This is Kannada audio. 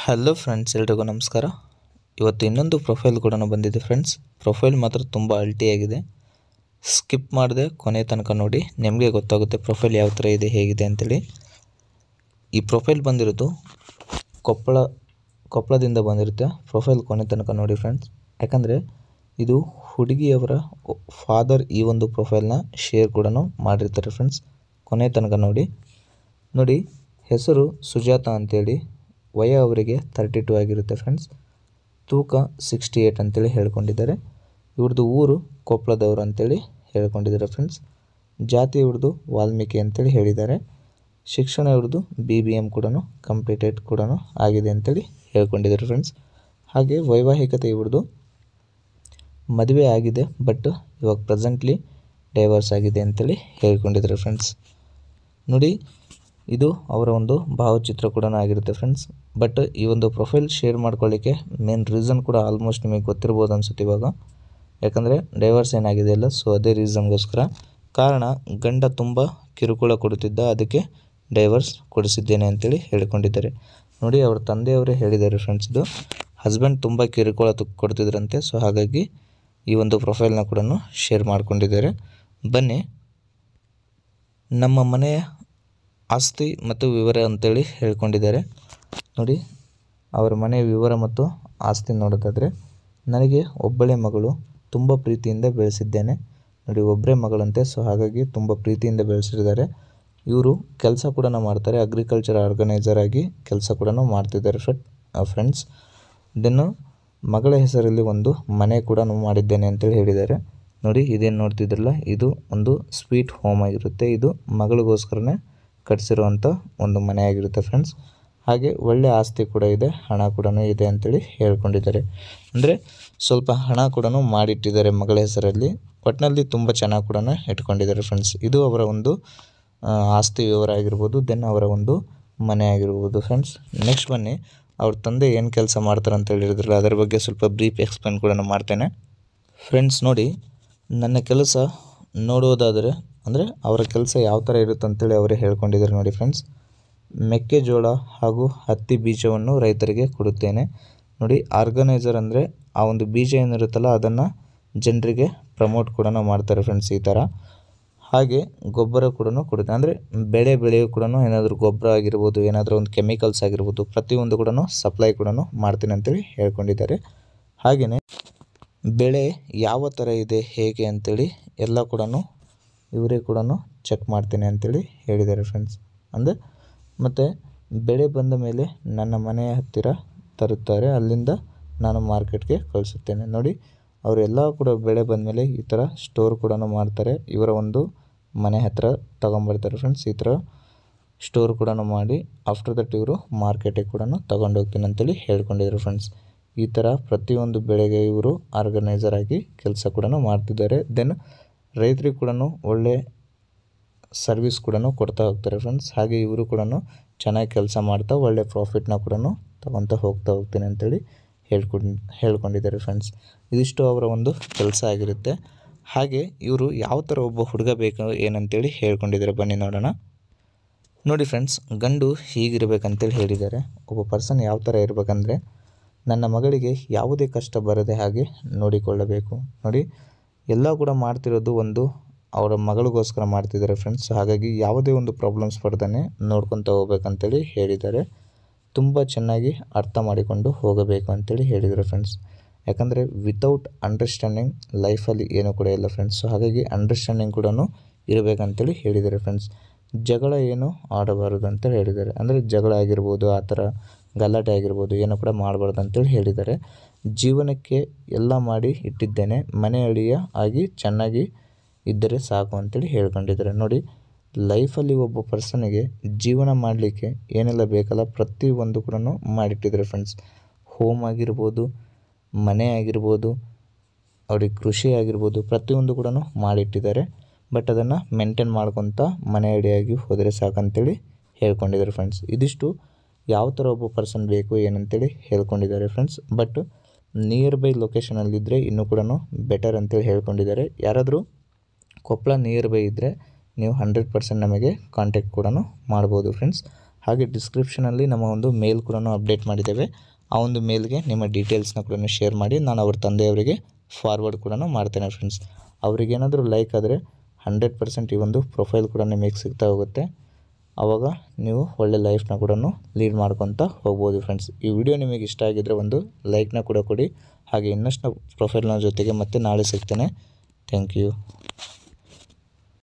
ಹಲೋ ಫ್ರೆಂಡ್ಸ್, ಎಲ್ರಿಗೂ ನಮಸ್ಕಾರ. ಇವತ್ತು ಇನ್ನೊಂದು ಪ್ರೊಫೈಲ್ ಕೂಡ ಬಂದಿದೆ ಫ್ರೆಂಡ್ಸ್. ಪ್ರೊಫೈಲ್ ಮಾತ್ರ ತುಂಬ ಅಲ್ಟಿಯಾಗಿದೆ. ಸ್ಕಿಪ್ ಮಾಡದೆ ಕೊನೆ ತನಕ ನೋಡಿ, ನಿಮಗೆ ಗೊತ್ತಾಗುತ್ತೆ ಪ್ರೊಫೈಲ್ ಯಾವ ಥರ ಇದೆ, ಹೇಗಿದೆ ಅಂತೇಳಿ. ಈ ಪ್ರೊಫೈಲ್ ಬಂದಿರೋದು ಕೊಪ್ಪಳದಿಂದ ಬಂದಿರುತ್ತೆ. ಪ್ರೊಫೈಲ್ ಕೊನೆ ತನಕ ನೋಡಿ ಫ್ರೆಂಡ್ಸ್, ಯಾಕಂದರೆ ಇದು ಹುಡುಗಿಯವರ ಫಾದರ್ ಈ ಒಂದು ಪ್ರೊಫೈಲ್ನ ಶೇರ್ ಕೂಡ ಮಾಡಿರ್ತಾರೆ ಫ್ರೆಂಡ್ಸ್. ಕೊನೆ ತನಕ ನೋಡಿ. ಹೆಸರು ಸುಜಾತ ಅಂತೇಳಿ, ವಯ ಅವರಿಗೆ 32 ಆಗಿರುತ್ತೆ ಫ್ರೆಂಡ್ಸ್. ತೂಕ 68 ಅಂತೇಳಿ ಹೇಳ್ಕೊಂಡಿದ್ದಾರೆ. ಇವ್ರದ್ದು ಊರು ಕೊಪ್ಪಳದವರು ಅಂತೇಳಿ ಹೇಳ್ಕೊಂಡಿದ್ದಾರೆ ಫ್ರೆಂಡ್ಸ್. ಜಾತಿ ಇವ್ರದ್ದು ವಾಲ್ಮೀಕಿ ಅಂತೇಳಿ ಹೇಳಿದ್ದಾರೆ. ಶಿಕ್ಷಣ ಇವ್ರದ್ದು BBM ಕೂಡ ಕಂಪ್ಲೀಟೆಡ್ ಕೂಡ ಆಗಿದೆ ಅಂತೇಳಿ ಹೇಳ್ಕೊಂಡಿದ್ದಾರೆ ಫ್ರೆಂಡ್ಸ್. ಹಾಗೆ ವೈವಾಹಿಕತೆ ಇವ್ರದ್ದು ಮದುವೆ ಆಗಿದೆ, ಬಟ್ ಇವಾಗ ಪ್ರೆಸೆಂಟ್ಲಿ ಡೈವರ್ಸ್ ಆಗಿದೆ ಅಂತೇಳಿ ಹೇಳ್ಕೊಂಡಿದ್ದಾರೆ ಫ್ರೆಂಡ್ಸ್. ನೋಡಿ, ಇದು ಅವರ ಒಂದು ಭಾವಚಿತ್ರ ಕೂಡ ಆಗಿರುತ್ತೆ ಫ್ರೆಂಡ್ಸ್. ಬಟ್ ಈ ಒಂದು ಪ್ರೊಫೈಲ್ ಶೇರ್ ಮಾಡ್ಕೊಳ್ಳಿಕ್ಕೆ ಮೇನ್ ರೀಸನ್ ಕೂಡ ಆಲ್ಮೋಸ್ಟ್ ನಿಮಗೆ ಗೊತ್ತಿರ್ಬೋದು ಅನ್ಸುತ್ತೆ ಇವಾಗ. ಯಾಕಂದರೆ ಡೈವರ್ಸ್ ಏನಾಗಿದೆ ಅಲ್ಲ, ಸೊ ಅದೇ ರೀಸನ್ಗೋಸ್ಕರ. ಕಾರಣ, ಗಂಡ ತುಂಬ ಕಿರುಕುಳ ಕೊಡುತ್ತಿದ್ದ, ಅದಕ್ಕೆ ಡೈವರ್ಸ್ ಕೊಡಿಸಿದ್ದೇನೆ ಅಂತೇಳಿ ಹೇಳಿಕೊಂಡಿದ್ದಾರೆ. ನೋಡಿ, ಅವ್ರ ತಂದೆಯವರೇ ಹೇಳಿದ್ದಾರೆ ಫ್ರೆಂಡ್ಸ್. ಇದು ಹಸ್ಬೆಂಡ್ ತುಂಬ ಕಿರುಕುಳ ಕೊಡ್ತಿದ್ರಂತೆ, ಸೊ ಹಾಗಾಗಿ ಈ ಒಂದು ಪ್ರೊಫೈಲ್ನ ಕೂಡ ಶೇರ್ ಮಾಡ್ಕೊಂಡಿದ್ದಾರೆ. ಬನ್ನಿ, ನಮ್ಮ ಮನೆಯ ಆಸ್ತಿ ಮತ್ತು ವಿವರ ಅಂತೇಳಿ ಹೇಳ್ಕೊಂಡಿದ್ದಾರೆ. ನೋಡಿ, ಅವರ ಮನೆಯ ವಿವರ ಮತ್ತು ಆಸ್ತಿ ನೋಡೋದಾದರೆ, ನನಗೆ ಒಬ್ಬಳೇ ಮಗಳು, ತುಂಬ ಪ್ರೀತಿಯಿಂದ ಬೆಳೆಸಿದ್ದೇನೆ. ನೋಡಿ, ಒಬ್ಬರೇ ಮಗಳಂತೆ, ಸೊ ಹಾಗಾಗಿ ತುಂಬ ಪ್ರೀತಿಯಿಂದ ಬೆಳೆಸಿದ್ದಾರೆ. ಇವರು ಕೆಲಸ ಕೂಡ ಮಾಡ್ತಾರೆ, ಅಗ್ರಿಕಲ್ಚರ್ ಆರ್ಗನೈಸರ್ ಆಗಿ ಕೆಲಸ ಕೂಡ ಮಾಡ್ತಿದ್ದಾರೆ ಫ್ರೆಂಡ್ಸ್. ದೆನ್ನು ಮಗಳ ಹೆಸರಲ್ಲಿ ಒಂದು ಮನೆ ಕೂಡ ಮಾಡಿದ್ದೇನೆ ಅಂತೇಳಿ ಹೇಳಿದ್ದಾರೆ. ನೋಡಿ, ಇದೇನು ನೋಡ್ತಿದ್ರಲ್ಲ, ಇದು ಒಂದು ಸ್ವೀಟ್ ಹೋಮ್ ಆಗಿರುತ್ತೆ. ಇದು ಮಗಳಿಗೋಸ್ಕರನೇ ಕಟ್ಸಿರುವಂಥ ಒಂದು ಮನೆ ಆಗಿರುತ್ತೆ ಫ್ರೆಂಡ್ಸ್. ಹಾಗೆ ಒಳ್ಳೆ ಆಸ್ತಿ ಕೂಡ ಇದೆ, ಹಣ ಕೂಡ ಇದೆ ಅಂತೇಳಿ ಹೇಳ್ಕೊಂಡಿದ್ದಾರೆ. ಅಂದರೆ ಸ್ವಲ್ಪ ಹಣ ಕೂಡ ಮಾಡಿಟ್ಟಿದ್ದಾರೆ ಮಗಳ ಹೆಸರಲ್ಲಿ. ಒಟ್ಟಿನಲ್ಲಿ ತುಂಬ ಚೆನ್ನಾಗಿ ಕೂಡ ಇಟ್ಕೊಂಡಿದ್ದಾರೆ ಫ್ರೆಂಡ್ಸ್. ಇದು ಅವರ ಒಂದು ಆಸ್ತಿ ವಿವರ ಆಗಿರ್ಬೋದು, ದೆನ್ ಅವರ ಒಂದು ಮನೆ ಆಗಿರ್ಬೋದು ಫ್ರೆಂಡ್ಸ್. ನೆಕ್ಸ್ಟ್ ಬನ್ನಿ, ಅವ್ರ ತಂದೆ ಏನು ಕೆಲಸ ಮಾಡ್ತಾರೆ ಅಂತ ಹೇಳಿದ್ರಲ್ಲ, ಅದರ ಬಗ್ಗೆ ಸ್ವಲ್ಪ ಬ್ರೀಫ್ ಎಕ್ಸ್ಪ್ಲೇನ್ ಕೂಡ ಮಾಡ್ತೇನೆ ಫ್ರೆಂಡ್ಸ್. ನೋಡಿ, ನನ್ನ ಕೆಲಸ ನೋಡೋದಾದರೆ, ಅಂದರೆ ಅವರ ಕೆಲಸ ಯಾವ ಥರ ಇರುತ್ತೆ ಅಂತೇಳಿ ಅವರೇ ಹೇಳ್ಕೊಂಡಿದ್ದಾರೆ. ನೋಡಿ ಫ್ರೆಂಡ್ಸ್, ಮೆಕ್ಕೆಜೋಳ ಹಾಗೂ ಹತ್ತಿ ಬೀಜವನ್ನು ರೈತರಿಗೆ ಕೊಡುತ್ತೇನೆ. ನೋಡಿ, ಆರ್ಗನೈಸರ್ ಅಂದರೆ ಆ ಒಂದು ಬೀಜ ಏನಿರುತ್ತಲ್ಲ, ಅದನ್ನು ಜನರಿಗೆ ಪ್ರಮೋಟ್ ಕೂಡ ಮಾಡ್ತಾರೆ ಫ್ರೆಂಡ್ಸ್, ಈ ಥರ. ಹಾಗೆ ಗೊಬ್ಬರ ಕೂಡ ಕೊಡುತ್ತೆ, ಅಂದರೆ ಬೆಳೆಯು ಕೂಡ ಏನಾದರೂ ಗೊಬ್ಬರ ಆಗಿರ್ಬೋದು, ಏನಾದರೂ ಒಂದು ಕೆಮಿಕಲ್ಸ್ ಆಗಿರ್ಬೋದು, ಪ್ರತಿಯೊಂದು ಕೂಡ ಸಪ್ಲೈ ಕೂಡ ಮಾಡ್ತೀನಿ ಅಂತೇಳಿ ಹೇಳ್ಕೊಂಡಿದ್ದಾರೆ. ಹಾಗೆಯೇ ಬೆಳೆ ಯಾವ ಥರ ಇದೆ, ಹೇಗೆ ಅಂತೇಳಿ ಎಲ್ಲ ಕೂಡ ಇವರೇ ಕೂಡ ಚೆಕ್ ಮಾಡ್ತೀನಿ ಅಂತೇಳಿ ಹೇಳಿದ್ದಾರೆ ಫ್ರೆಂಡ್ಸ್. ಅಂದರೆ ಮತ್ತು ಬೆಳೆ ಬಂದ ಮೇಲೆ ನನ್ನ ಮನೆಯ ಹತ್ತಿರ ತರುತ್ತಾರೆ, ಅಲ್ಲಿಂದ ನಾನು ಮಾರ್ಕೆಟ್ಗೆ ಕಳಿಸುತ್ತೇನೆ. ನೋಡಿ, ಅವರೆಲ್ಲ ಕೂಡ ಬೆಳೆ ಬಂದಮೇಲೆ ಈ ಥರ ಸ್ಟೋರ್ ಕೂಡ ಮಾಡ್ತಾರೆ. ಇವರ ಒಂದು ಮನೆ ಹತ್ತಿರ ತೊಗೊಂಬರ್ತಾರೆ ಫ್ರೆಂಡ್ಸ್. ಈ ಥರ ಸ್ಟೋರ್ ಕೂಡ ಮಾಡಿ ಆಫ್ಟರ್ ದಟ್ ಇವರು ಮಾರ್ಕೆಟಿಗೆ ಕೂಡ ತೊಗೊಂಡು ಹೋಗ್ತೀನಿ ಅಂತೇಳಿ ಹೇಳ್ಕೊಂಡಿದ್ದಾರೆ ಫ್ರೆಂಡ್ಸ್. ಈ ಥರ ಪ್ರತಿಯೊಂದು ಬೆಳೆಗೆ ಇವರು ಆರ್ಗನೈಸರ್ ಆಗಿ ಕೆಲಸ ಕೂಡ ಮಾಡ್ತಿದ್ದಾರೆ. ದೆನ್ ರೈತರಿಗೆ ಕೂಡ ಒಳ್ಳೆ ಸರ್ವಿಸ್ ಕೂಡ ಕೊಡ್ತಾ ಹೋಗ್ತಾರೆ ಫ್ರೆಂಡ್ಸ್. ಹಾಗೆ ಇವರು ಕೂಡ ಚೆನ್ನಾಗಿ ಕೆಲಸ ಮಾಡ್ತಾ ಒಳ್ಳೆ ಪ್ರಾಫಿಟ್ನ ಕೂಡ ತೊಗೊತಾ ಹೋಗ್ತೀನಿ ಅಂತೇಳಿ ಹೇಳ್ಕೊಂಡಿದ್ದಾರೆ ಫ್ರೆಂಡ್ಸ್. ಇದಿಷ್ಟು ಅವರ ಒಂದು ಕೆಲಸ ಆಗಿರುತ್ತೆ. ಹಾಗೆ ಇವರು ಯಾವ ಥರ ಒಬ್ಬ ಹುಡುಗ ಬೇಕು ಏನಂತೇಳಿ ಹೇಳ್ಕೊಂಡಿದ್ದಾರೆ, ಬನ್ನಿ ನೋಡೋಣ. ನೋಡಿ ಫ್ರೆಂಡ್ಸ್, ಗಂಡು ಹೀಗಿರಬೇಕಂತೇಳಿ ಹೇಳಿದ್ದಾರೆ. ಒಬ್ಬ ಪರ್ಸನ್ ಯಾವ ಥರ ಇರಬೇಕಂದ್ರೆ, ನನ್ನ ಮಗಳಿಗೆ ಯಾವುದೇ ಕಷ್ಟ ಬರದೆ ಹಾಗೆ ನೋಡಿಕೊಳ್ಳಬೇಕು. ನೋಡಿ, ಎಲ್ಲ ಕೂಡ ಮಾಡ್ತಿರೋದು ಒಂದು ಅವರ ಮಗಳಿಗೋಸ್ಕರ ಮಾಡ್ತಿದ್ದಾರೆ ಫ್ರೆಂಡ್ಸ್. ಹಾಗಾಗಿ ಯಾವುದೇ ಒಂದು ಪ್ರಾಬ್ಲಮ್ಸ್ ಬರ್ದೇ ನೋಡ್ಕೊತ ಹೋಗ್ಬೇಕಂತೇಳಿ ಹೇಳಿದ್ದಾರೆ. ತುಂಬ ಚೆನ್ನಾಗಿ ಅರ್ಥ ಮಾಡಿಕೊಂಡು ಹೋಗಬೇಕು ಅಂತೇಳಿ ಹೇಳಿದ್ದಾರೆ ಫ್ರೆಂಡ್ಸ್. ಯಾಕಂದರೆ ವಿತೌಟ್ ಅಂಡರ್ಸ್ಟ್ಯಾಂಡಿಂಗ್ ಲೈಫಲ್ಲಿ ಏನೂ ಕೂಡ ಇಲ್ಲ ಫ್ರೆಂಡ್ಸ್. ಹಾಗಾಗಿ ಅಂಡರ್ಸ್ಟ್ಯಾಂಡಿಂಗ್ ಕೂಡ ಇರಬೇಕಂತೇಳಿ ಹೇಳಿದ್ದಾರೆ ಫ್ರೆಂಡ್ಸ್. ಜಗಳ ಏನು ಆಡಬಾರದು ಅಂತೇಳಿ ಹೇಳಿದ್ದಾರೆ. ಅಂದರೆ ಜಗಳ ಆಗಿರ್ಬೋದು, ಆ ಥರ ಗಲಾಟೆ ಆಗಿರ್ಬೋದು, ಏನೂ ಕೂಡ ಮಾಡಬಾರ್ದು ಅಂತೇಳಿ ಹೇಳಿದ್ದಾರೆ. ಜೀವನಕ್ಕೆ ಎಲ್ಲ ಮಾಡಿ ಇಟ್ಟಿದ್ದೇನೆ, ಮನೆ ಅಳಿಯ ಆಗಿ ಚೆನ್ನಾಗಿ ಇದ್ದರೆ ಸಾಕು ಅಂತೇಳಿ ಹೇಳ್ಕೊಂಡಿದ್ದಾರೆ. ನೋಡಿ, ಲೈಫಲ್ಲಿ ಒಬ್ಬ ಪರ್ಸನಿಗೆ ಜೀವನ ಮಾಡಲಿಕ್ಕೆ ಏನೆಲ್ಲ ಬೇಕಲ್ಲ, ಪ್ರತಿಯೊಂದು ಕೂಡ ಮಾಡಿಟ್ಟಿದ್ದಾರೆ ಫ್ರೆಂಡ್ಸ್. ಹೋಮ್ ಆಗಿರ್ಬೋದು, ಮನೆ ಆಗಿರ್ಬೋದು, ಅವ್ರಿಗೆ ಕೃಷಿ ಆಗಿರ್ಬೋದು, ಪ್ರತಿಯೊಂದು ಕೂಡ ಮಾಡಿಟ್ಟಿದ್ದಾರೆ. ಬಟ್ ಅದನ್ನು ಮೇಂಟೈನ್ ಮಾಡ್ಕೊತ ಮನೆ ಅಡಿಯಾಗಿ ಹೋದರೆ ಸಾಕಂತೇಳಿ ಹೇಳ್ಕೊಂಡಿದ್ದಾರೆ ಫ್ರೆಂಡ್ಸ್. ಇದಿಷ್ಟು ಯಾವ ಥರ ಒಬ್ಬ ಪರ್ಸನ್ ಬೇಕು ಏನಂತೇಳಿ ಹೇಳ್ಕೊಂಡಿದ್ದಾರೆ ಫ್ರೆಂಡ್ಸ್. ಬಟ್ ನಿಯರ್ ಬೈ ಲೊಕೇಶನಲ್ಲಿದ್ದರೆ ಇನ್ನೂ ಕೂಡ ಬೆಟರ್ ಅಂತೇಳಿ ಹೇಳ್ಕೊಂಡಿದ್ದಾರೆ. ಯಾರಾದರೂ ಕೊಪ್ಪಳ ನಿಯರ್ ಬೈ ಇದ್ದರೆ ನೀವು 100% ನಮಗೆ ಕಾಂಟ್ಯಾಕ್ಟ್ ಕೂಡ ಮಾಡ್ಬೋದು ಫ್ರೆಂಡ್ಸ್. ಹಾಗೆ ಡಿಸ್ಕ್ರಿಪ್ಷನಲ್ಲಿ ನಮ್ಮ ಒಂದು ಮೇಲ್ ಕೂಡ ಅಪ್ಡೇಟ್ ಮಾಡಿದ್ದೇವೆ. ಆ ಒಂದು ಮೇಲ್ಗೆ ನಿಮ್ಮ ಡೀಟೇಲ್ಸ್ನ ಕೂಡ ಶೇರ್ ಮಾಡಿ ನಾನು ಅವ್ರ ತಂದೆಯವರಿಗೆ ಫಾರ್ವರ್ಡ್ ಕೂಡ ಮಾಡ್ತೇನೆ ಫ್ರೆಂಡ್ಸ್. ಅವ್ರಿಗೇನಾದರೂ ಲೈಕ್ ಆದರೆ 100% ಈ ಒಂದು ಪ್ರೊಫೈಲ್ ಕೂಡ ನಿಮಗೆ ಸಿಗ್ತಾ ಹೋಗುತ್ತೆ. ಆವಾಗ ನೀವು ಒಳ್ಳೆ ಲೈಫ್ನ ಕೂಡ ಲೀಡ್ ಮಾಡ್ಕೊತ ಹೋಗ್ಬೋದು ಫ್ರೆಂಡ್ಸ್. ಈ ವಿಡಿಯೋ ನಿಮಗೆ ಇಷ್ಟ ಆಗಿದ್ದರೆ ಒಂದು ಲೈಕ್ನ ಕೂಡ ಕೊಡಿ. ಹಾಗೆ ಇನ್ನಷ್ಟು ಪ್ರೊಫೈಲ್ನ ಜೊತೆಗೆ ಮತ್ತೆ ನಾಳೆ ಸಿಗ್ತೇನೆ. Thank you.